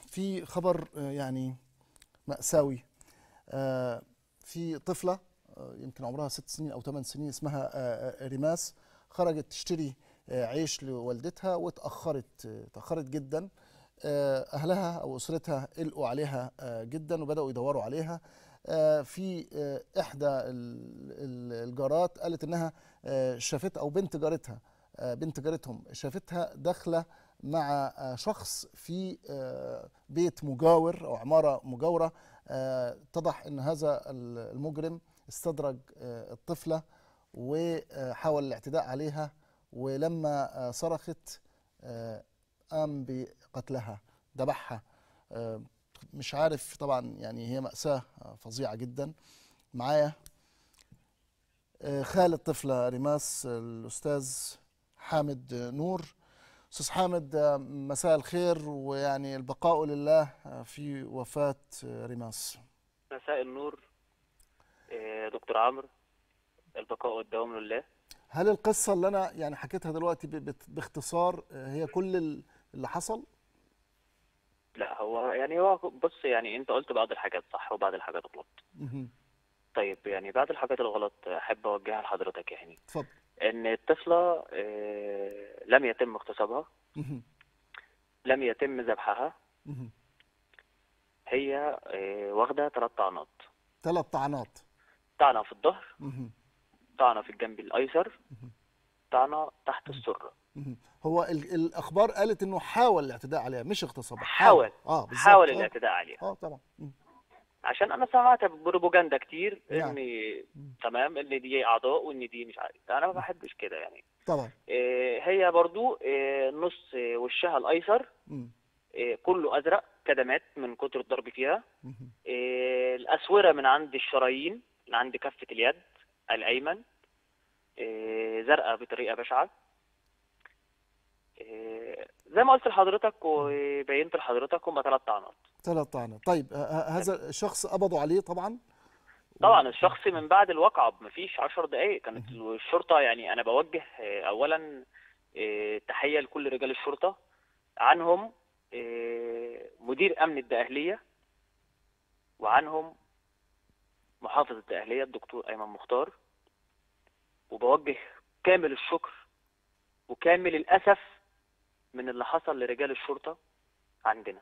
في خبر يعني مأساوي. في طفلة يمكن عمرها 6 سنين أو 8 سنين اسمها ريماس، خرجت تشتري عيش لوالدتها تأخرت جدا. أهلها أو أسرتها قلقوا عليها جدا وبدأوا يدوروا عليها. في إحدى الجارات قالت إنها شافت، أو بنت جارتهم شافتها داخلة مع شخص في بيت مجاور أو عمارة مجاورة. اتضح أن هذا المجرم استدرج الطفلة وحاول الاعتداء عليها، ولما صرخت قام بقتلها، ذبحها. مش عارف طبعا، يعني هي مأساة فظيعة جدا. معايا خال الطفلة ريماس الأستاذ حامد نور. أستاذ حامد، مساء الخير، ويعني البقاء لله في وفاة ريماس. مساء النور دكتور عمرو، البقاء والدوام لله. هل القصة اللي أنا يعني حكيتها دلوقتي باختصار هي كل اللي حصل؟ لا، هو بص، يعني انت قلت بعض الحاجات صح وبعض الحاجات غلط. طيب، يعني بعض الحاجات الغلط احب اوجهها لحضرتك. يعني اتفضل. ان الطفلة لم يتم اغتصابها، لم يتم ذبحها. هي واخدة 3 طعنات. 3 طعنات؟ طعنة في الظهر، طعنة في الجنب الايسر، طعنة تحت السرة. هو الاخبار قالت انه حاول الاعتداء عليها مش اغتصابها. حاول بالظبط. الاعتداء عليها. طبعا. عشان انا سمعت بروباجندا كتير نعم. ان تمام ان دي اعضاء وان دي مش عارف. انا ما بحبش كده يعني. طبعا. هي برضو نص وشها الايسر كله ازرق كدمات من كتر الضرب فيها. الاسوره من عند الشرايين، من عند كفه اليد الايمن زرقاء بطريقه بشعه. زي ما قلت لحضرتك وبينت لحضرتك، هم 3 طعنات. 3 طعنات. طيب، هذا الشخص قبضوا عليه طبعا؟ طبعا الشخص من بعد الواقعة مفيش 10 دقايق كانت الشرطة. يعني أنا بوجه أولا تحية لكل رجال الشرطة، عنهم مدير أمن الدقهلية، وعنهم محافظ الدقهلية الدكتور أيمن مختار. وبوجه كامل الشكر وكامل الأسف من اللي حصل لرجال الشرطة عندنا.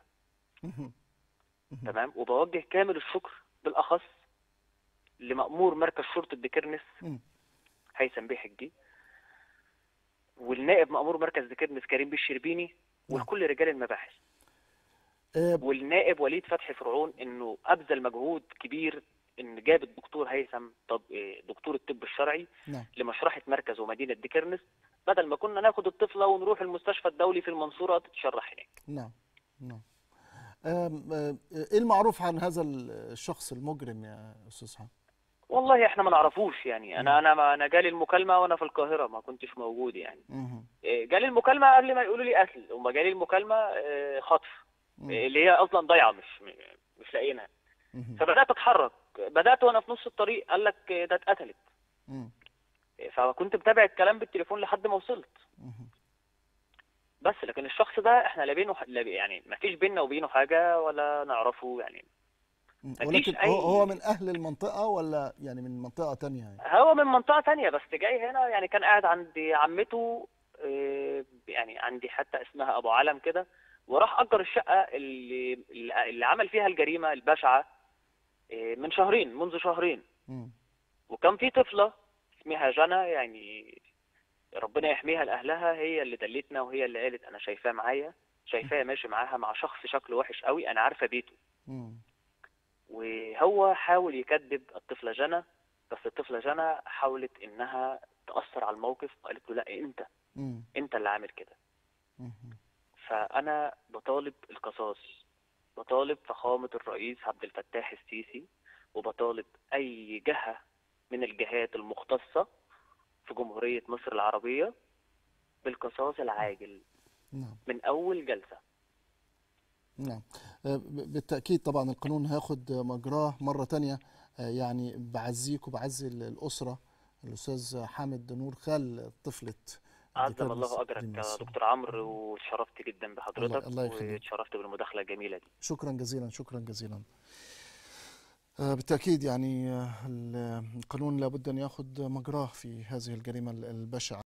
تمام. وبوجه كامل الشكر بالأخص لمأمور مركز شرطة ديكرنس هيثم بيه حجي، والنائب مأمور مركز ديكرنس كريم بيه الشربيني، ولكل رجال المباحث، والنائب وليد فتحي فرعون، انه ابذل مجهود كبير ان جاب الدكتور هيثم دكتور الطب الشرعي لمشرحة مركز ومدينة ديكرنس، بدل ما كنا ناخد الطفلة ونروح المستشفى الدولي في المنصورة تتشرح هناك. نعم. ايه المعروف عن هذا الشخص المجرم يا استاذ حامد؟ والله احنا ما نعرفوش. يعني انا جالي المكالمه وانا في القاهره، ما كنتش موجود يعني. جالي المكالمه قبل ما يقولوا لي قتل، وما جالي المكالمه خطف، اللي هي اصلا ضايعه مش لاقيينها. فبدات اتحرك، بدات وانا في نص الطريق قال لك ده اتقتلت. فكنت متابع الكلام بالتليفون لحد ما وصلت. بس لكن الشخص ده احنا لا بينه يعني ما فيش بيننا وبينه حاجه ولا نعرفه يعني. ولكن هو من اهل المنطقه ولا يعني من منطقه تانية؟ يعني هو من منطقه تانية بس جاي هنا. يعني كان قاعد عند عمته، يعني عندي حتى اسمها ابو علم كده، وراح اجر الشقه اللي عمل فيها الجريمه البشعه منذ شهرين. وكان في طفله اسمها جنى، يعني ربنا يحميها لاهلها، هي اللي دلتنا وهي اللي قالت انا شايفاه معايا، شايفاه ماشي معاها مع شخص شكله وحش قوي، انا عارفه بيته. وهو حاول يكذب الطفلة جنى، بس الطفلة جنى حاولت انها تأثر على الموقف وقالت له لا انت اللي عامل كده. فانا بطالب القصاص، بطالب فخامة الرئيس عبد الفتاح السيسي، وبطالب اي جهة من الجهات المختصة في جمهورية مصر العربية بالقصاص العاجل من اول جلسة. نعم، بالتأكيد طبعا القانون هياخد مجراه مرة تانية. يعني بعزيك وبعزي الأسرة، الأستاذ حامد نور خال طفلة عظم الله اجرك يا دكتور عمرو، واتشرفت جدا بحضرتك، الله يخليك. واتشرفت بالمداخله الجميله دي. شكرا جزيلا، شكرا جزيلا. بالتأكيد يعني القانون لابد أن يأخذ مجراه في هذه الجريمة البشعة.